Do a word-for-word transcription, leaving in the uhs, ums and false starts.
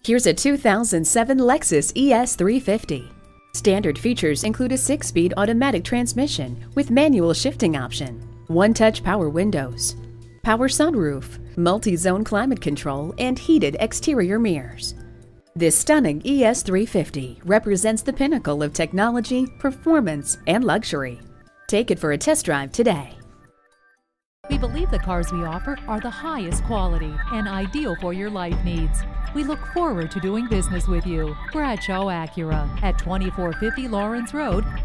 Here's a two thousand seven Lexus E S three fifty. Standard features include a six-speed automatic transmission with manual shifting option, one-touch power windows, power sunroof, multi-zone climate control, and heated exterior mirrors. This stunning E S three fifty represents the pinnacle of technology, performance, and luxury. Take it for a test drive today. We believe the cars we offer are the highest quality and ideal for your life needs. We look forward to doing business with you. Bradshaw Acura at twenty-four fifty Lawrence Road,